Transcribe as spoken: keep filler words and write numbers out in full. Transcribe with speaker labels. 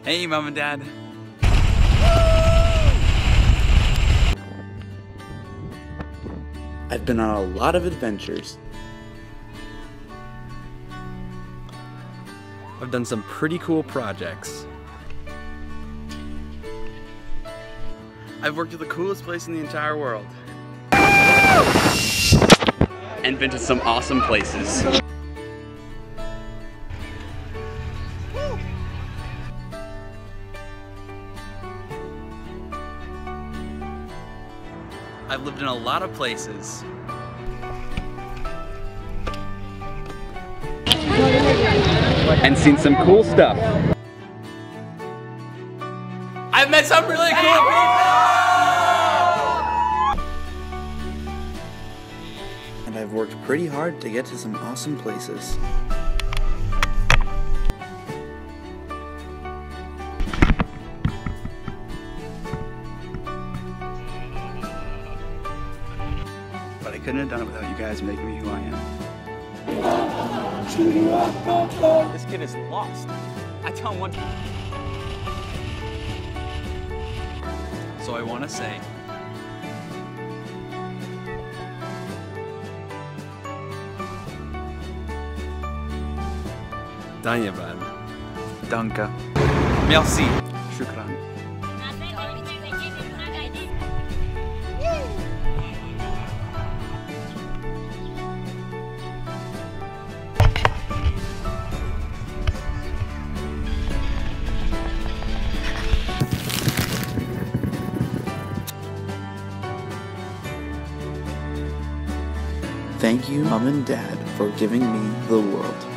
Speaker 1: Hey, Mom and Dad.
Speaker 2: I've been on a lot of adventures.
Speaker 3: I've done some pretty cool projects.
Speaker 1: I've worked at the coolest place in the entire world. And been to some awesome places. I've lived in a lot of places. And seen some cool stuff. I've met some really cool people!
Speaker 2: And I've worked pretty hard to get to some awesome places.
Speaker 1: But I couldn't have done it without you guys making me who I am. This kid is lost. I tell him what. So I want to say,
Speaker 3: Dhanyavad.
Speaker 1: Danke. Merci. Shukran.
Speaker 2: Thank you, Mom and Dad, for giving me the world.